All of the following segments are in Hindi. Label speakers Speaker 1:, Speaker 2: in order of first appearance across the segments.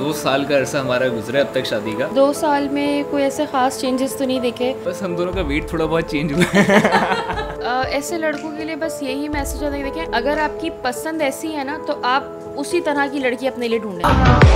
Speaker 1: 2 साल का अरसा हमारा गुजरा अब तक शादी का।
Speaker 2: 2 साल में कोई ऐसे ख़ास चेंजेस तो नहीं देखे,
Speaker 1: बस हम दोनों का वेट थोड़ा बहुत चेंज हुआ है।
Speaker 2: ऐसे लड़कों के लिए बस यही मैसेज होता है कि देखें, अगर आपकी पसंद ऐसी है ना तो आप उसी तरह की लड़की अपने लिए ढूंढें।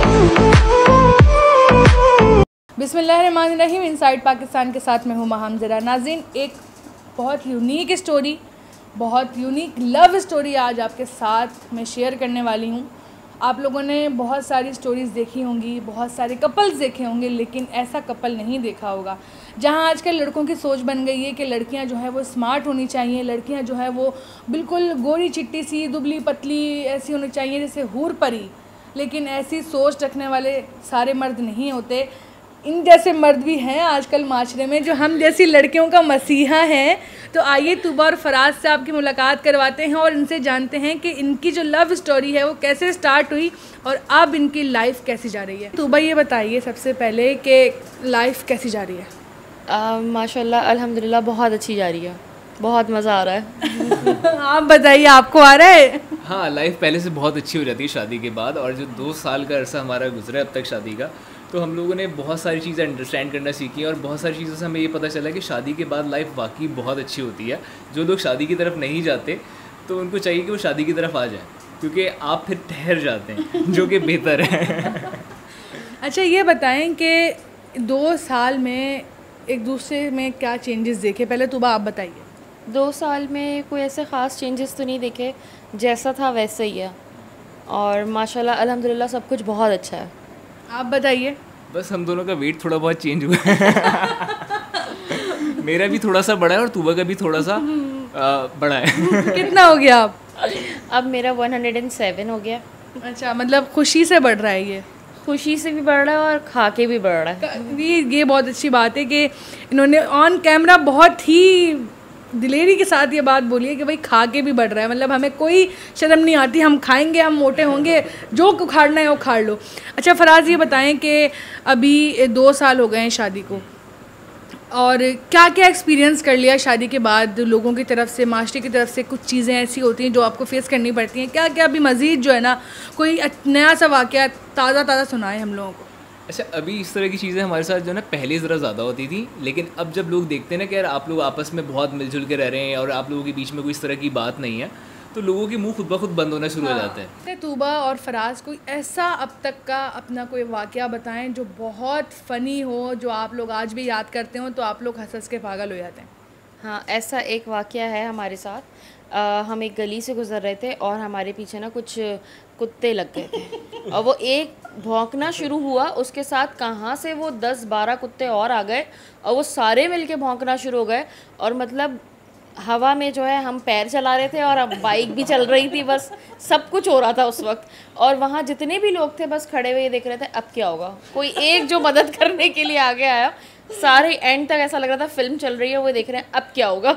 Speaker 3: बिस्मिल्लाहिर्रहमानिर्रहीम। इनसाइड पाकिस्तान के साथ मैं हूँ हमज़रा। नाज़रीन, एक बहुत यूनिक स्टोरी, बहुत यूनिक लव स्टोरी आज आपके साथ मैं शेयर करने वाली हूँ। आप लोगों ने बहुत सारी स्टोरीज़ देखी होंगी, बहुत सारे कपल्स देखे होंगे, लेकिन ऐसा कपल नहीं देखा होगा जहाँ आजकल लड़कों की सोच बन गई है कि लड़कियाँ जो है वो स्मार्ट होनी चाहिए, लड़कियाँ जो है वो बिल्कुल गोरी चिट्टी सी दुबली पतली ऐसी होनी चाहिए जैसे हूर परी। लेकिन ऐसी सोच रखने वाले सारे मर्द नहीं होते। इन जैसे मर्द भी हैं आजकल माशरे में जो हम जैसी लड़कियों का मसीहा हैं। तो आइए तूबा और फराज से आपकी मुलाकात करवाते हैं और इनसे जानते हैं कि इनकी जो लव स्टोरी है वो कैसे स्टार्ट हुई और अब इनकी लाइफ कैसी जा रही है। तूबा, ये बताइए सबसे पहले कि लाइफ कैसी जा रही है?
Speaker 2: माशाल्लाह अल्हम्दुलिल्लाह बहुत अच्छी जा रही है, बहुत मज़ा आ रहा है।
Speaker 3: आप बताइए, आपको आ रहा है?
Speaker 1: हाँ, लाइफ पहले से बहुत अच्छी हो जाती है शादी के बाद। और जो 2 साल का अरसा हमारा गुजरा अब तक शादी का, तो हम लोगों ने बहुत सारी चीज़ें अंडरस्टैंड करना सीखी और बहुत सारी चीज़ों से हमें ये पता चला कि शादी के बाद लाइफ वाकई बहुत अच्छी होती है। जो लोग शादी की तरफ नहीं जाते तो उनको चाहिए कि वो शादी की तरफ आ जाएं, क्योंकि आप फिर ठहर जाते हैं, जो कि बेहतर है।
Speaker 3: अच्छा, ये बताएं कि 2 साल में एक दूसरे में क्या चेंजेस देखे? पहले तूबा आप बताइए।
Speaker 2: 2 साल में कोई ऐसे ख़ास चेंजेस तो नहीं देखे, जैसा था वैसे ही है और माशाल्लाह अल्हम्दुलिल्लाह सब कुछ बहुत अच्छा है।
Speaker 3: आप बताइए।
Speaker 1: बस हम दोनों का वेट थोड़ा बहुत चेंज हुआ है। मेरा भी थोड़ा सा बड़ा है और तूबा का भी थोड़ा सा बड़ा है।
Speaker 3: कितना हो गया आप?
Speaker 2: अब मेरा 107 हो गया।
Speaker 3: अच्छा, मतलब खुशी से बढ़ रहा है ये?
Speaker 2: खुशी से भी बढ़ रहा है और खा के भी बढ़ रहा है।
Speaker 3: ये बहुत अच्छी बात है कि इन्होंने ऑन कैमरा बहुत ही दिलेरी के साथ ये बात बोली है कि भाई खा के भी बढ़ रहा है। मतलब हमें कोई शर्म नहीं आती, हम खाएंगे, हम मोटे होंगे, जो उखाड़ना है वो खाड़ लो। अच्छा फराज, ये बताएं कि अभी 2 साल हो गए हैं शादी को और क्या क्या एक्सपीरियंस कर लिया शादी के बाद? लोगों की तरफ से, माशरे की तरफ से कुछ चीज़ें ऐसी होती हैं जो आपको फेस करनी पड़ती हैं। क्या क्या अभी मज़ीद जो है ना कोई नया सा वाक़या ताज़ा सुनाए हम लोगों को।
Speaker 1: अच्छा, अभी इस तरह की चीज़ें हमारे साथ जो है ना पहले ज़रा ज़्यादा होती थी, लेकिन अब जब लोग देखते हैं ना कि यार आप लोग आपस में बहुत मिलजुल के रह रहे हैं और आप लोगों के बीच में कोई इस तरह की बात नहीं है, तो लोगों के मुंह खुद ब खुद बंद होना शुरू हो जाते हैं।
Speaker 3: तूबा और फराज, कोई ऐसा अब तक का अपना कोई वाक़या बताएं जो बहुत फ़नी हो, जो आप लोग आज भी याद करते हो तो आप लोग हंस हंस के पागल हो जाते हैं।
Speaker 2: हाँ, ऐसा एक वाक़या है हमारे साथ। हम एक गली से गुज़र रहे थे और हमारे पीछे ना कुछ कुत्ते लग गए थे और वो एक भौंकना शुरू हुआ, उसके साथ कहाँ से वो 10-12 कुत्ते और आ गए और वो सारे मिलके भौंकना शुरू हो गए। और मतलब हवा में जो है हम पैर चला रहे थे और अब बाइक भी चल रही थी, बस सब कुछ हो रहा था उस वक्त। और वहाँ जितने भी लोग थे बस खड़े हुए देख रहे थे अब क्या होगा। कोई एक जो मदद करने के लिए आगे आया, सारे एंड तक ऐसा लग रहा था फिल्म चल रही है, वो देख रहे हैं अब क्या होगा।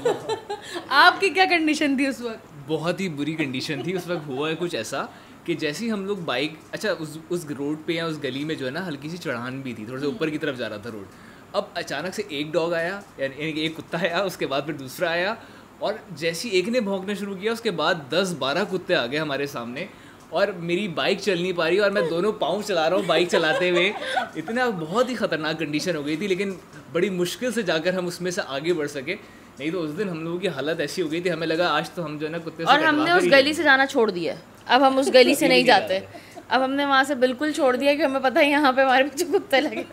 Speaker 3: आपकी क्या कंडीशन थी उस वक्त?
Speaker 1: बहुत ही बुरी कंडीशन थी उस वक्त। हुआ है कुछ ऐसा कि जैसे ही हम लोग बाइक, अच्छा उस रोड पे या उस गली में जो है ना हल्की सी चढ़ान भी थी, थोड़ा सा ऊपर की तरफ जा रहा था रोड। अब अचानक से एक डॉग आया, यानी एक कुत्ता आया, उसके बाद फिर दूसरा आया और जैसे एक ने भौंकना शुरू किया उसके बाद 10-12 कुत्ते आ गए हमारे सामने और मेरी बाइक चल नहीं पा रही और मैं दोनों पाँव चला रहा हूँ बाइक चलाते हुए। इतना बहुत ही ख़तरनाक कंडीशन हो गई थी, लेकिन बड़ी मुश्किल से जाकर हम उसमें से आगे बढ़ सके। नहीं तो उस दिन हम लोगों की हालत ऐसी हो गई थी, हमें लगा आज तो हम जो है ना कुत्ते से
Speaker 2: और हमने उस गली से जाना छोड़ दिया। अब हम उस गली से नहीं जाते, अब हमने वहाँ से बिल्कुल छोड़ दिया कि हमें पता है यहाँ पे हमारे पीछे कुत्ते लगे।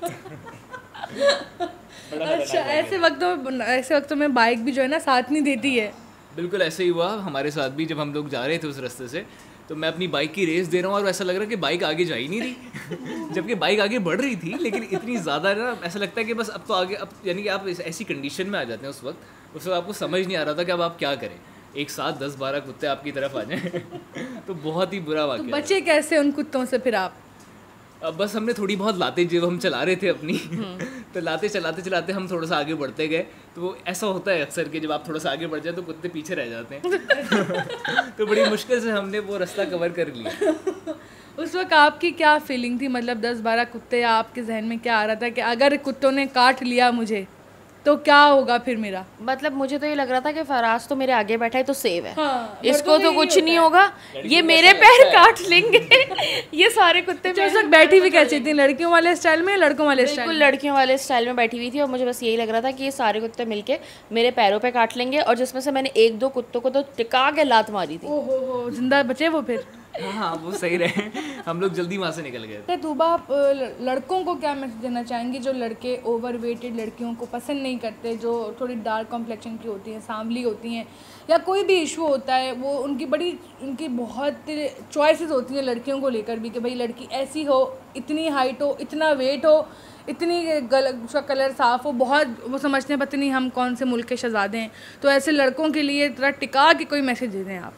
Speaker 3: अच्छा, ऐसे वक्तों में बाइक भी जो है ना साथ नहीं देती है।
Speaker 1: बिल्कुल ऐसे ही हुआ हमारे साथ भी। जब हम लोग जा रहे थे उस रास्ते से तो मैं अपनी बाइक की रेस दे रहा हूँ और ऐसा लग रहा है कि बाइक आगे जा ही नहीं रही। जबकि बाइक आगे बढ़ रही थी, लेकिन इतनी ज़्यादा ना ऐसा लगता है कि बस अब तो आगे, अब यानी कि आप ऐसी कंडीशन में आ जाते हैं उस वक्त आपको समझ नहीं आ रहा था कि अब आप क्या करें। एक साथ 10-12 कुत्ते आपकी तरफ आ जाएं। तो बहुत ही बुरा वाक़या।
Speaker 3: तो बचे कैसे उन कुत्तों से फिर आप?
Speaker 1: अब बस हमने थोड़ी बहुत लाते जब हम चला रहे थे अपनी तो लाते चलाते हम थोड़ा सा आगे बढ़ते गए। तो ऐसा होता है अक्सर कि जब आप थोड़ा सा आगे बढ़ जाए तो कुत्ते पीछे रह जाते हैं। तो बड़ी मुश्किल से हमने वो रास्ता कवर कर लिया।
Speaker 3: उस वक्त आपकी क्या फीलिंग थी? मतलब 10-12 कुत्ते, आपके जहन में क्या आ रहा था कि अगर कुत्तों ने काट लिया मुझे तो क्या होगा फिर मेरा?
Speaker 2: मतलब मुझे तो ये लग रहा था कि फराज तो मेरे आगे बैठा है तो सेव है।
Speaker 3: हाँ,
Speaker 2: इसको तो कुछ नहीं होगा, ये मेरे पैर काट लेंगे। ये सारे कुत्ते
Speaker 3: तो बैठी भी कैसी थी, लड़कियों वाले स्टाइल में, लड़कों वाले स्टाइल?
Speaker 2: बिल्कुल लड़कियों वाले स्टाइल में बैठी हुई थी और मुझे बस यही लग रहा था कि ये सारे कुत्ते मिलके मेरे पैरों पे काट लेंगे, और जिसमें से मैंने 1-2 कुत्तों को तो टिका के लात मारी थी।
Speaker 3: ओहो, जिंदा बचे वो फिर?
Speaker 1: हाँ वो सही रहे, हम लोग जल्दी वहाँ से निकल गए।
Speaker 3: तूबा, आप लड़कों को क्या मैसेज देना चाहेंगी जो लड़के ओवरवेटेड लड़कियों को पसंद नहीं करते, जो थोड़ी डार्क कॉम्प्लेक्शन की होती हैं, सांवली होती हैं, या कोई भी इशू होता है, वो उनकी बहुत चॉइसेस होती हैं लड़कियों को लेकर भी कि भाई लड़की ऐसी हो, इतनी हाइट हो, इतना वेट हो, इतनी उसका कलर साफ़ हो, बहुत वो समझते हैं पता नहीं हम कौन से मुल्क के शहजादे हैं। तो ऐसे लड़कों के लिए थोड़ा टिका के कोई मैसेज दे दें आप।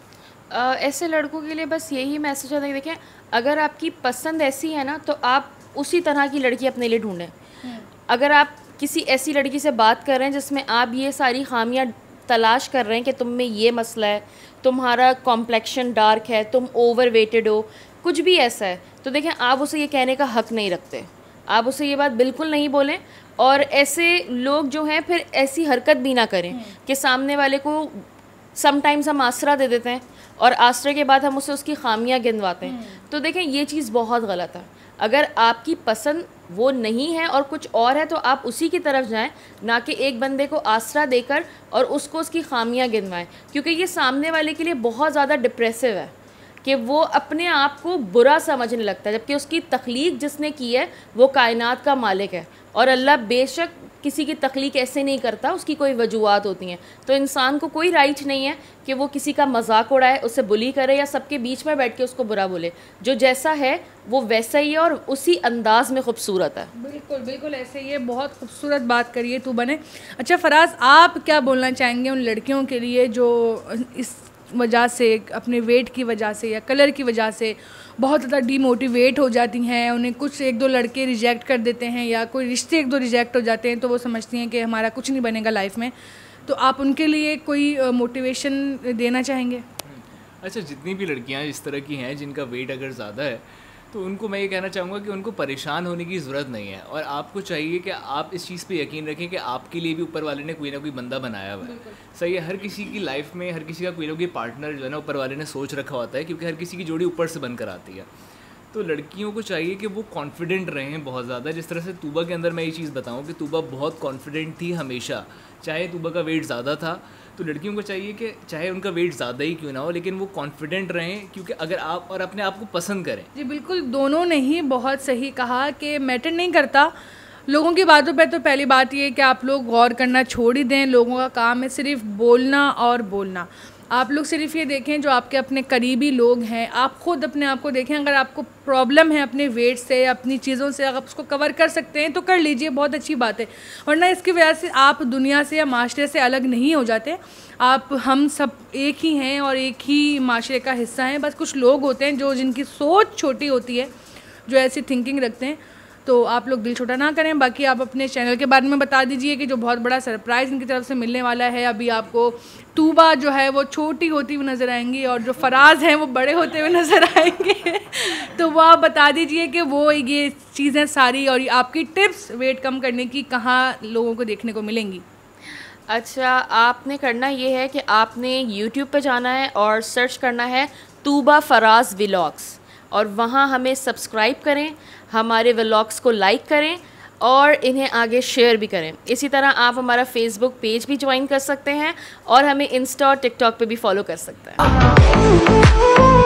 Speaker 2: ऐसे लड़कों के लिए बस यही मैसेज है, देखें अगर आपकी पसंद ऐसी है ना तो आप उसी तरह की लड़की अपने लिए ढूंढें। अगर आप किसी ऐसी लड़की से बात कर रहे हैं जिसमें आप ये सारी खामियां तलाश कर रहे हैं कि तुम में ये मसला है, तुम्हारा कॉम्प्लेक्शन डार्क है, तुम ओवरवेटेड हो, कुछ भी ऐसा है, तो देखें आप उसे ये कहने का हक़ नहीं रखते, आप उसे ये बात बिल्कुल नहीं बोलें। और ऐसे लोग जो हैं फिर ऐसी हरकत भी ना करें कि सामने वाले को समटाइम्स हम आसरा दे देते हैं और आसरे के बाद हम उसे उसकी खामियां गिनवाते हैं। तो देखें ये चीज़ बहुत गलत है। अगर आपकी पसंद वो नहीं है और कुछ और है तो आप उसी की तरफ जाएं, ना कि एक बंदे को आसरा देकर और उसको उसकी खामियां गिनवाएं, क्योंकि ये सामने वाले के लिए बहुत ज़्यादा डिप्रेसिव है कि वो अपने आप को बुरा समझने लगता है, जबकि उसकी तख्लीक जिसने की है वो कायनात का मालिक है और अल्लाह बेशक किसी की तख्लीक ऐसे नहीं करता, उसकी कोई वजूहात होती हैं। तो इंसान को कोई राइट नहीं है कि वो किसी का मजाक उड़ाए, उससे बुली करे या सबके बीच में बैठ के उसको बुरा बोले। जो जैसा है वो वैसा ही है और उसी अंदाज में खूबसूरत है।
Speaker 3: बिल्कुल बिल्कुल ऐसे ही है, बहुत खूबसूरत बात करिए तू बने। अच्छा फराज, आप क्या बोलना चाहेंगे उन लड़कियों के लिए जो इस वजह से, अपने वेट की वजह से या कलर की वजह से बहुत ज़्यादा डीमोटिवेट हो जाती हैं, उन्हें कुछ 1-2 लड़के रिजेक्ट कर देते हैं या कोई रिश्ते 1-2 रिजेक्ट हो जाते हैं तो वो समझती हैं कि हमारा कुछ नहीं बनेगा लाइफ में, तो आप उनके लिए कोई मोटिवेशन देना चाहेंगे?
Speaker 1: अच्छा, जितनी भी लड़कियां इस तरह की हैं जिनका वेट अगर ज़्यादा है तो उनको मैं ये कहना चाहूँगा कि उनको परेशान होने की ज़रूरत नहीं है, और आपको चाहिए कि आप इस चीज़ पे यकीन रखें कि आपके लिए भी ऊपर वाले ने कोई ना कोई बंदा बनाया हुआ है। सही है, हर किसी की लाइफ में हर किसी का कोई ना कोई पार्टनर जो है ना ऊपर वाले ने सोच रखा होता है, क्योंकि हर किसी की जोड़ी ऊपर से बनकर आती है। तो लड़कियों को चाहिए कि वो कॉन्फिडेंट रहें बहुत ज़्यादा। जिस तरह से तूबा के अंदर मैं ये चीज़ बताऊँ कि तूबा बहुत कॉन्फिडेंट थी हमेशा, चाहे तूबा का वेट ज़्यादा था। तो लड़कियों को चाहिए कि चाहे उनका वेट ज़्यादा ही क्यों ना हो, लेकिन वो कॉन्फिडेंट रहें, क्योंकि अगर आप और अपने आप को पसंद करें।
Speaker 3: जी बिल्कुल, दोनों ने ही बहुत सही कहा कि मैटर नहीं करता लोगों की बातों पे। तो पहली बात ये है कि आप लोग गौर करना छोड़ ही दें, लोगों का काम है सिर्फ बोलना और बोलना। आप लोग सिर्फ ये देखें जो आपके अपने करीबी लोग हैं, आप ख़ुद अपने आप को देखें, अगर आपको प्रॉब्लम है अपने वेट से, अपनी चीज़ों से, अगर आप उसको कवर कर सकते हैं तो कर लीजिए, बहुत अच्छी बात है। वरना इसकी वजह से आप दुनिया से या माशरे से अलग नहीं हो जाते। हम सब एक ही हैं और एक ही माशरे का हिस्सा हैं। बस कुछ लोग होते हैं जो जिनकी सोच छोटी होती है, जो ऐसी थिंकिंग रखते हैं, तो आप लोग दिल छोटा ना करें। बाकी आप अपने चैनल के बारे में बता दीजिए कि जो बहुत बड़ा सरप्राइज़ इनकी तरफ से मिलने वाला है। अभी आपको तूबा जो है वो छोटी होती हुई नज़र आएंगी और जो फराज हैं वो बड़े होते हुए नज़र आएंगे। तो वो आप बता दीजिए कि वो ये चीज़ें सारी और आपकी टिप्स वेट कम करने की कहाँ लोगों को देखने को मिलेंगी।
Speaker 2: अच्छा, आपने करना ये है कि आपने YouTube पे जाना है और सर्च करना है तूबा फराज व्लॉग्स, और वहाँ हमें सब्सक्राइब करें, हमारे व्लॉग्स को लाइक करें और इन्हें आगे शेयर भी करें। इसी तरह आप हमारा फेसबुक पेज भी ज्वाइन कर सकते हैं और हमें इंस्टा और टिकटॉक पे भी फॉलो कर सकते हैं।